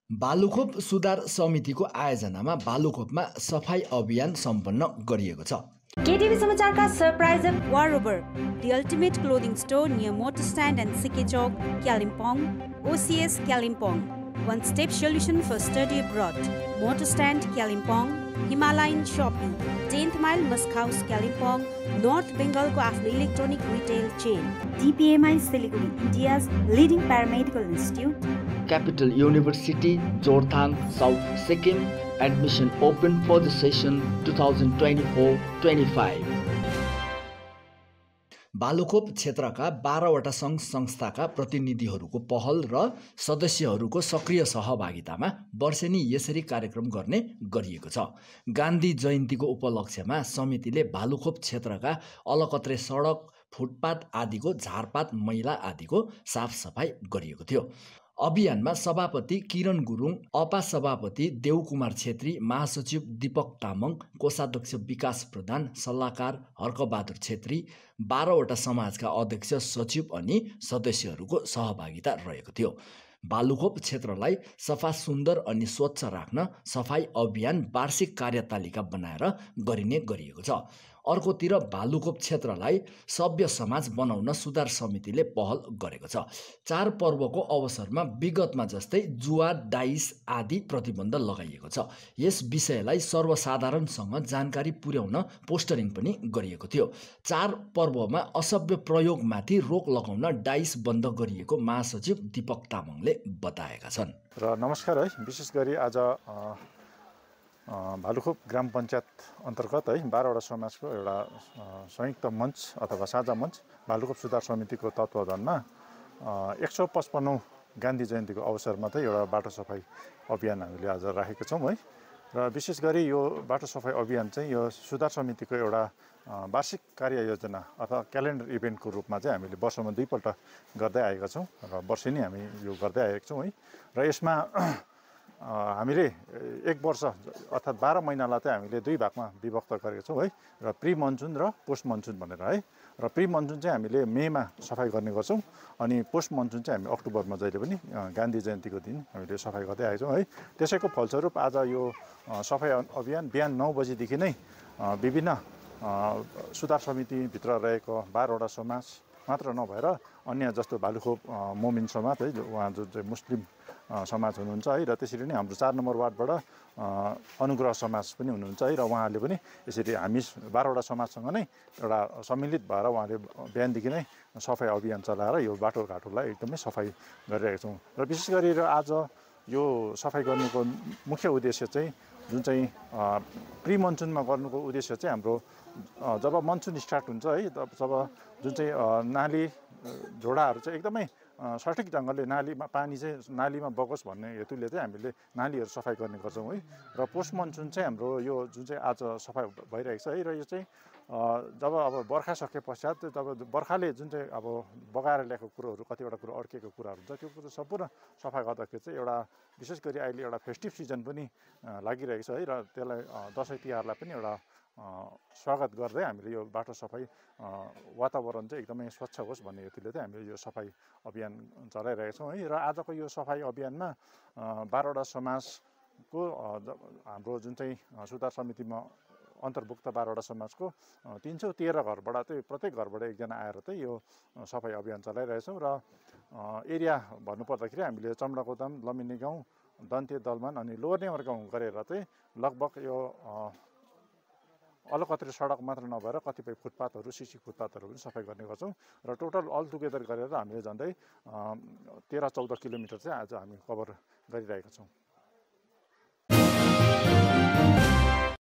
बालुखोप सुधार समितिको आयोजनामा बालुखोपमा सफाई अभियान सम्पन्न गरिएको छ। केटिभी समाचारका surprise war over the ultimate clothing store near motor stand and सिके चौक Kalimpong OCS Kalimpong one step solution for study abroad motor stand Kalimpong Himalayan shopping 10th mile Musk House Kalimpong North Bengal को आफ्नो electronic retail chain DPMI Siliguri India's leading paramedical institute Capital University Jorthang South Sikkim admission open for the session 2024-25 बालुखोप क्षेत्रका 12वटा सङ्घ संस्थाका प्रतिनिधिहरूको पहल र सदस्यहरूको सक्रिय सहभागितामा वर्षेनी यसरी कार्यक्रम गर्ने गरिएको छ। गान्धी जयन्तीको उपलक्ष्यमा समितिले बालुखोप क्षेत्रका अलकत्रे सडक, फुटपाथ आदिको झारपात, मैला आदिको साफसफाई गरिएको थियो। अभियानमा सभापति किरण गुरुङ, उपसभापति देवकुमार छेत्री, महासचिव दीपक तामाङ, कोषाध्यक्ष विकास प्रधान, सल्लाहकार हर्कबहादुर छेत्री, 12वटा समाजका अध्यक्ष, सचिव अनि सदस्यहरूको सहभागिता रहेको थियो। बालुखोप क्षेत्रलाई सफा, सुन्दर अनि स्वच्छ राख्न सफाई अभियान वार्षिक कार्यतालिका बनाएर गरिने गरिएको छ। अर्कोतिर बालुखोप क्षेत्रलाई सभ्य समाज बनाउन सुधार समितिले पहल गरेको छ। चाड पर्वको अवसरमा विगतमा जस्तै जुवा, डाइस आदि प्रतिबन्ध लगाइएको छ। यस विषयलाई सर्वसाधारणसँग जानकारी पुर्याउन पोस्टरिङ पनि गरिएको थियो। चाड पर्वमा असभ्य प्रयोगमाथि रोक लगाउन डाइस बन्द गरिएको महासचिव दीपक तामाङले बताएका छन्। र नमस्कार है, विशेष गरी आज भालुखोप ग्राम पञ्चायत अन्तर्गत है 12वटा समाजको एउटा संयुक्त मञ्च अथवा साझा मञ्च भालुखोप सुधार समितिको तत्त्वावधानमा 155औं गान्धी जयन्तीको अवसरमा चाहिँ एउटा बाटो सफाई अभियान हामीले आज राखेका छौँ है। र विशेष गरी यो बाटो सफाई अभियान चाहिँ यो सुधार समितिको एउटा वार्षिक कार्ययोजना अथवा क्यालेन्डर इभेन्टको रूपमा चाहिँ हामीले वर्षमा 2 पल्ट गर्दै आएका छौँ र वर्षेनी हामी यो गर्दै आएका छौँ है। र यसमा हामीले 1 वर्ष अर्थात् 12 महिनालाई चाहिँ हामीले 2 भागमा विभक्त गरेका छौँ है। र प्री मनसुन र पोस्ट मनसुन भनेर है। र प्री मनसुन चाहिँ हामीले मेमा सफाई गर्ने गर्छौँ अनि पोस्ट मनसुन चाहिँ हामी अक्टोबरमा जहिले पनि गान्धी जयन्तीको दिन हामीले सफाई गर्दै आएछौँ है। त्यसैको फलस्वरूप आज यो सफाई अभियान बिहान 9 बजीदेखि नै विभिन्न सुधार समितिभित्र रहेको 12वटा समाज मात्र नभएर अन्य जस्तो भालुखोप मोमिन समाज है, उहाँ जो चाहिँ मुस्लिम समाज हुनुहुन्छ है। र त्यसरी नै हाम्रो 4 नम्बर वार्डबाट अनुग्रह समाज पनि हुनुहुन्छ है। र उहाँहरूले पनि यसरी हामी 12वटा समाजसँग नै एउटा सम्मिलित भएर उहाँले बिहानदेखि नै सफाई अभियान चलाएर यो बाटोघाटोलाई एकदमै सफाई गरिरहेका छौँ। र विशेष गरेर आज यो सफाई गर्नुको मुख्य उद्देश्य चाहिँ जुन चाहिँ प्री मनसुनमा गर्नुको उद्देश्य चाहिँ हाम्रो जब मनसुन स्टार्ट हुन्छ है, जब जुन चाहिँ नाली झोडाहरू चाहिँ एकदमै सठिक ढङ्गले नालीमा पानी चाहिँ नालीमा बगोस् भन्ने हेतुले चाहिँ हामीले नालीहरू सफाई गर्ने गर्छौँ है। र पोस्ट मनसुन चाहिँ हाम्रो यो जुन चाहिँ आज सफाई भइरहेको छ है। र यो चाहिँ जब अब बर्खा सके पश्चात तब बर्खाले जुन चाहिँ अब बगाएर ल्याएको कुरोहरू कतिवटा कुरो अड्केको कुराहरू हुन्छ त्यो कुरो सम्पूर्ण सफाई गर्दाखेरि चाहिँ एउटा विशेष गरी अहिले एउटा फेस्टिभ सिजन पनि लागिरहेको छ है। र त्यसलाई दसैँ तिहारलाई पनि एउटा स्वागत गर्दै हामीले यो बाटो सफाई वातावरण चाहिँ एकदमै स्वच्छ होस् भन्ने हेतुले चाहिँ हामीले यो सफाई अभियान चलाइरहेका छौँ है। र आजको यो सफाई अभियानमा 12वटा समाजको हाम्रो जुन चाहिँ सुधार समितिमा अन्तर्भुक्त 12वटा समाजको 313 घरबाट चाहिँ प्रत्येक घरबाट एकजना आएर चाहिँ यो सफाई अभियान चलाइरहेछौँ। र एरिया भन्नुपर्दाखेरि हामीले चम्डाकोदाम, लमिनी गाउँ, दन्ते दलमान अनि लोवर नेवर गाउँ गरेर चाहिँ लगभग यो अलकत्रे सडक मात्र नभएर कतिपय फुटपाथहरू, सिसी फुटपाथहरू पनि सफाई गर्ने गर्छौँ। र टोटल अल टुगेदर गरेर हामीले झन्डै 13-14 किलोमिटर चाहिँ आज हामी कभर गरिरहेका छौँ।